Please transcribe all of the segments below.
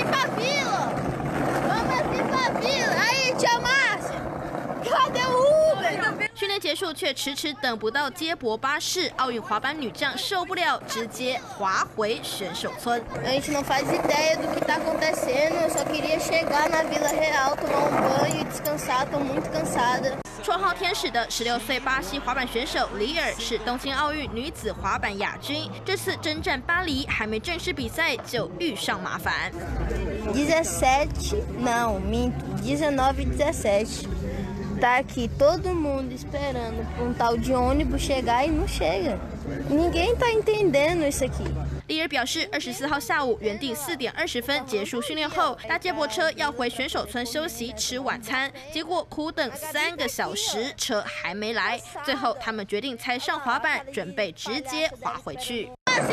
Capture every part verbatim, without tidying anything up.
assim pra vila! Vamos assim pra vila! Aí, tia Márcia! Cadê o Uber? 训练结束却迟迟等不到接驳巴士，奥运滑板女将受不了，直接滑回选手村。 A gente não faz ideia do que tá acontecendo. Eu só queria chegar na Vila Real, tomar um banho e descansar. Tô muito cansada. 绰号天使的十六岁巴西滑板选手里尔是东京奥运女子滑板亚军，这次征战巴黎，还没正式比赛就遇上麻烦。 dezessete, não, minto, dezenove e dezessete. Tá aqui todo mundo esperando um tal de ônibus chegar e não chega. Ninguém tá entendendo isso aqui. 里尔表示，二十四号下午原定四点二十分结束训练后，搭接驳车要回选手村休息吃晚餐，结果苦等三个小时，车还没来。最后他们决定踩上滑板，准备直接滑回去。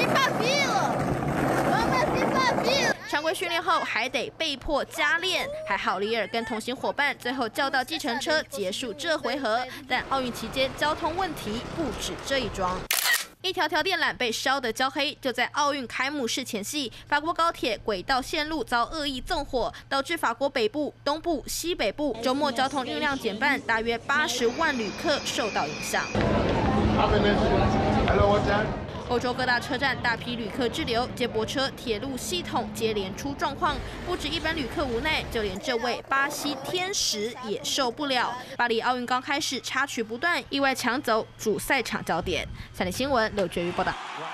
常规训练后还得被迫加练，还好里尔跟同行伙伴最后叫到计程车结束这回合。但奥运期间交通问题不止这一桩。 一条条电缆被烧得焦黑，就在奥运开幕式前夕，法国高铁轨道线路遭恶意纵火，导致法国北部、东部、西北部周末交通运量减半，大约八十万旅客受到影响。欧洲各大车站大批旅客滞留，接驳车、铁路系统接连出状况，不止一般旅客无奈，就连这位巴西天使也受不了。巴黎奥运刚开始，插曲不断，意外抢走主赛场焦点。三立新闻刘觉瑜报道。